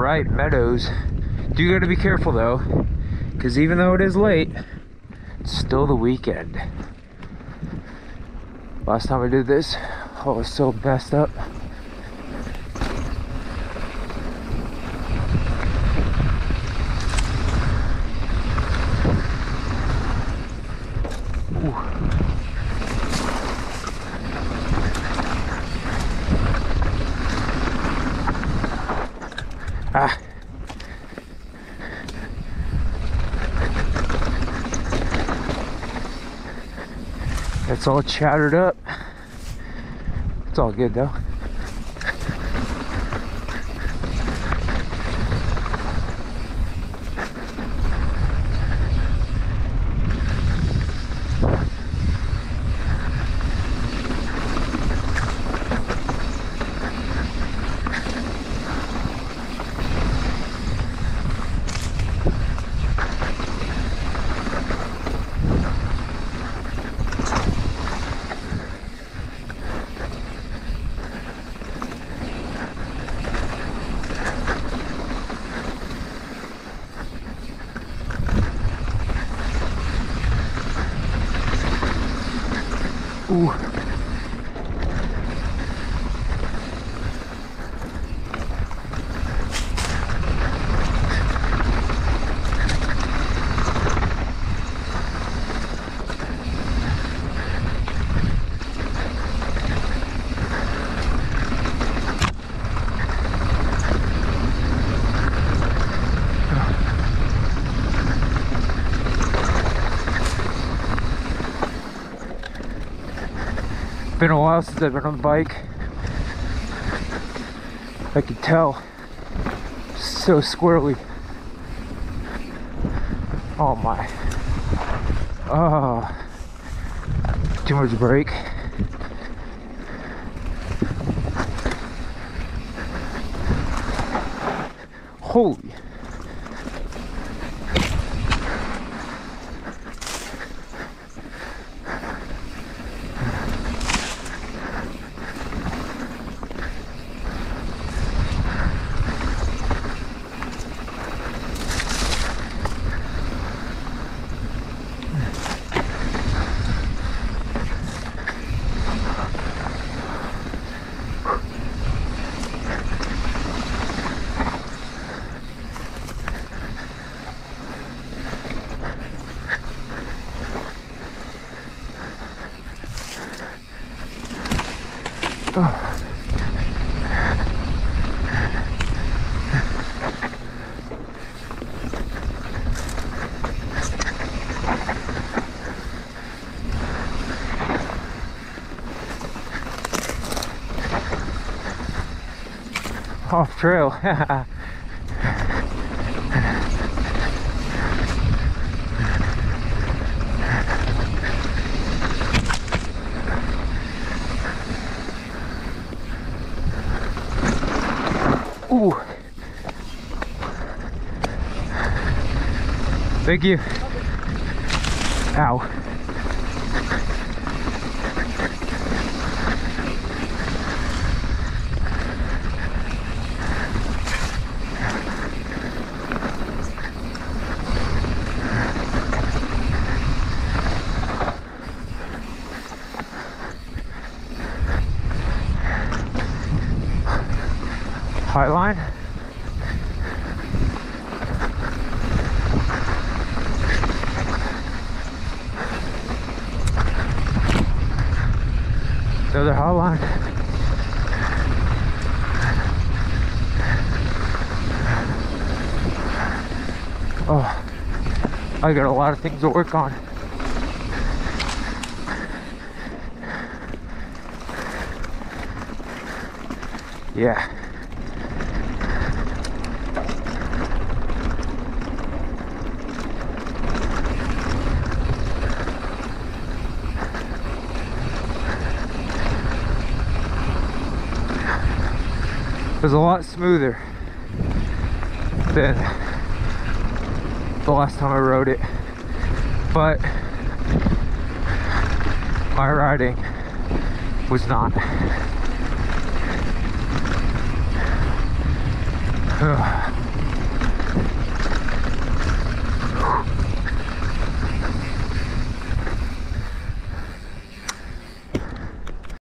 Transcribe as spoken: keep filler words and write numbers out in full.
right, Meadows. Do gotta be careful though, because even though it is late, it's still the weekend. Last time I did this, I was so messed up. Ooh. Ah. It's all chattered up. It's all good though. Ooh. Been a while since I've been on the bike. I can tell. So squirrely. Oh my. Oh. Too much brake. Holy. Oh. Off trail. Ooh. Thank you. Ow. Highline. Another highline. Oh, I got a lot of things to work on. Yeah. It was a lot smoother than the last time I rode it, but my riding was not. Ugh.